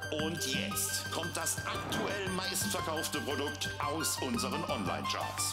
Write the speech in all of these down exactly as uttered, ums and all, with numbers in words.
Und jetzt kommt das aktuell meistverkaufte Produkt aus unseren Online-Charts.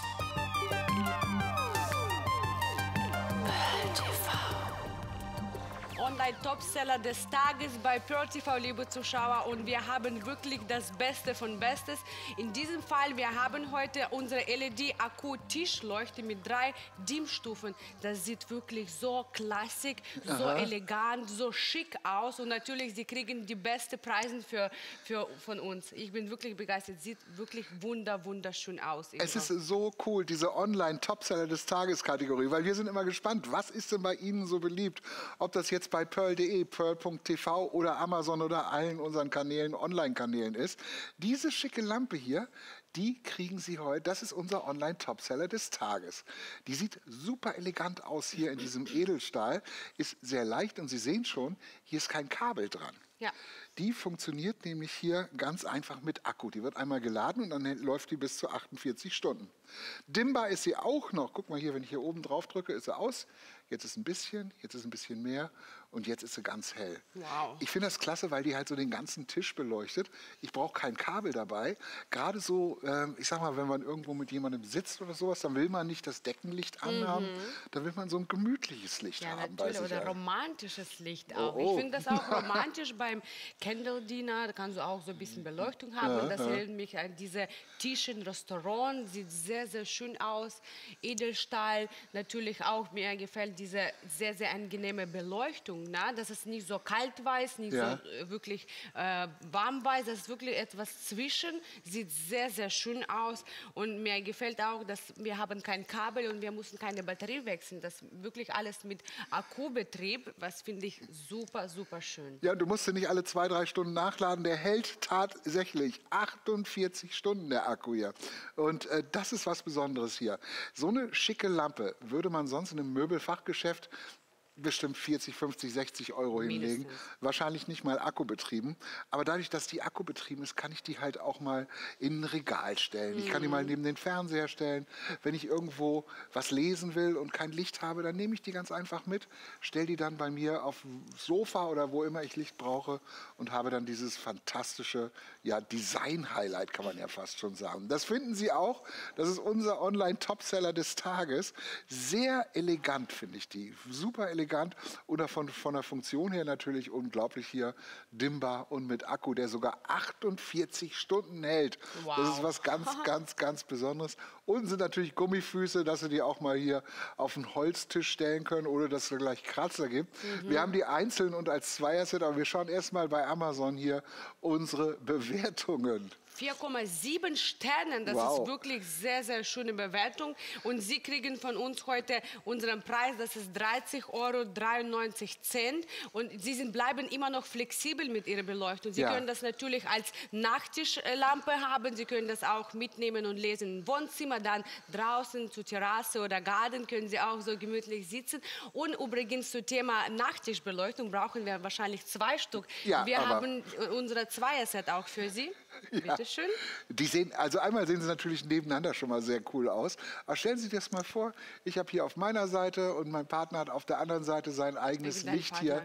Online-Topseller des Tages bei Pearl T V, liebe Zuschauer. Und wir haben wirklich das Beste von Bestes. In diesem Fall, wir haben heute unsere L E D-Akku-Tischleuchte mit drei Dimmstufen. Das sieht wirklich so klassisch, so Aha. elegant, so schick aus. Und natürlich, Sie kriegen die besten Preise für, für, von uns. Ich bin wirklich begeistert. Sieht wirklich wunder, wunderschön aus. Es ist so cool, diese Online-Topseller des Tages-Kategorie, weil wir sind immer gespannt, was ist denn bei Ihnen so beliebt? Ob das jetzt bei Pearl punkt de, Pearl punkt T V oder Amazon oder allen unseren Kanälen, Online-Kanälen ist. Diese schicke Lampe hier, die kriegen Sie heute, das ist unser Online-Topseller des Tages. Die sieht super elegant aus hier in diesem Edelstahl, ist sehr leicht und Sie sehen schon, hier ist kein Kabel dran. Ja. Die funktioniert nämlich hier ganz einfach mit Akku. Die wird einmal geladen und dann läuft die bis zu achtundvierzig Stunden. Dimmbar ist sie auch noch. Guck mal hier, wenn ich hier oben drauf drücke, ist sie aus. Jetzt ist ein bisschen, jetzt ist ein bisschen mehr und jetzt ist sie ganz hell. Wow. Ich finde das klasse, weil die halt so den ganzen Tisch beleuchtet. Ich brauche kein Kabel dabei. Gerade so, äh, ich sag mal, wenn man irgendwo mit jemandem sitzt oder sowas, dann will man nicht das Deckenlicht anhaben. Mhm. Dann will man so ein gemütliches Licht ja, haben. Natürlich, bei sich oder ein. romantisches Licht auch. Oh, oh. Ich finde das auch romantisch beim Candle Dinner. Da kannst du auch so ein bisschen Beleuchtung haben. Ja, und das ja. erinnert mich an diese Tische im Restaurant. Sieht sehr, sehr schön aus. Edelstahl. Natürlich auch, mir gefällt diese sehr, sehr angenehme Beleuchtung. Na? Das ist nicht so kalt-weiß, nicht ja. so äh, wirklich äh, warm-weiß. Das ist wirklich etwas zwischen. Sieht sehr, sehr schön aus. Und mir gefällt auch, dass wir haben kein Kabel und wir müssen keine Batterie wechseln. Das ist wirklich alles mit Akkubetrieb. Was finde ich super, super schön. Ja, du musst sie nicht alle zwei, drei Stunden nachladen. Der hält tatsächlich achtundvierzig Stunden, der Akku hier. Und äh, das ist was Besonderes hier. So eine schicke Lampe würde man sonst in einem Möbelfachgeschäft bestimmt vierzig, fünfzig, sechzig Euro hinlegen. Mindestens. Wahrscheinlich nicht mal akkubetrieben. Aber dadurch, dass die akkubetrieben ist, kann ich die halt auch mal in ein Regal stellen. Mhm. Ich kann die mal neben den Fernseher stellen. Wenn ich irgendwo was lesen will und kein Licht habe, dann nehme ich die ganz einfach mit, stelle die dann bei mir auf dem Sofa oder wo immer ich Licht brauche und habe dann dieses fantastische ja, Design-Highlight, kann man ja fast schon sagen. Das finden Sie auch. Das ist unser Online-Topseller des Tages. Sehr elegant, finde ich die. Super elegant. Oder von, von der Funktion her natürlich unglaublich hier dimmbar und mit Akku, der sogar achtundvierzig Stunden hält. Wow. Das ist was ganz, ganz, ganz Besonderes. Unten sind natürlich Gummifüße, dass Sie die auch mal hier auf den Holztisch stellen können, ohne dass es gleich Kratzer gibt. Mhm. Wir haben die einzeln und als Zweierset, aber wir schauen erstmal bei Amazon hier unsere Bewertungen. vier Komma sieben Sterne, das wow. ist wirklich sehr, sehr schöne Bewertung. Und Sie kriegen von uns heute unseren Preis, das ist dreißig Euro dreiundneunzig. Und Sie sind, bleiben immer noch flexibel mit Ihrer Beleuchtung. Sie ja. können das natürlich als Nachttischlampe haben, Sie können das auch mitnehmen und lesen im Wohnzimmer, dann draußen zur Terrasse oder Garten können Sie auch so gemütlich sitzen. Und übrigens zum Thema Nachttischbeleuchtung brauchen wir wahrscheinlich zwei Stück. Ja, wir haben unsere Zweierset auch für Sie. Ja. Bitte schön. Die sehen, also einmal sehen sie natürlich nebeneinander schon mal sehr cool aus. Aber stellen Sie sich das mal vor, ich habe hier auf meiner Seite und mein Partner hat auf der anderen Seite sein eigenes Licht hier.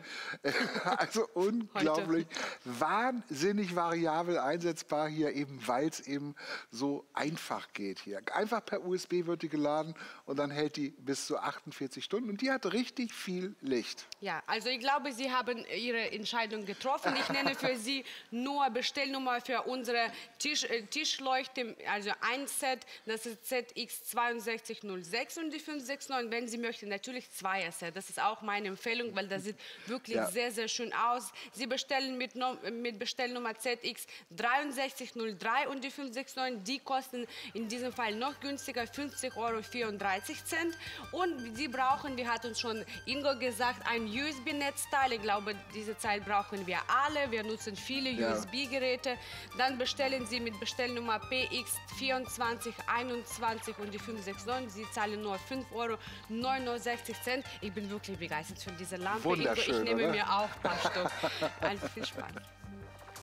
Also unglaublich, wahnsinnig variabel einsetzbar hier, eben weil es eben so einfach geht hier. Einfach per U S B wird die geladen und dann hält die bis zu achtundvierzig Stunden und die hat richtig viel Licht. Ja, also ich glaube, Sie haben Ihre Entscheidung getroffen. Ich nenne für Sie nur Bestellnummer für unsere Tisch, äh, Tischleuchte, also ein Set, das ist Z X zwei sechs null sechs und die fünf sechs neun, wenn Sie möchten, natürlich zwei Set. Das ist auch meine Empfehlung, weil das sieht wirklich ja. sehr, sehr schön aus. Sie bestellen mit, mit Bestellnummer Z X drei sechs null drei und die fünf sechs neun, die kosten in diesem Fall noch günstiger, fünfzig Euro vierunddreißig. Und Sie brauchen, wie hat uns schon Ingo gesagt, ein U S B-Netzteil. Ich glaube, diese Zeit brauchen wir alle. Wir nutzen viele ja. U S B-Geräte. Dann bestellen Sie mit Bestellnummer P X vierundzwanzig einundzwanzig und die fünf sechs neun. Sie zahlen nur fünf Euro neunundsechzig. Ich bin wirklich begeistert von dieser Lampe. Wunderschön, ich nehme oder? mir auch ein paar Stück. Also viel Spaß.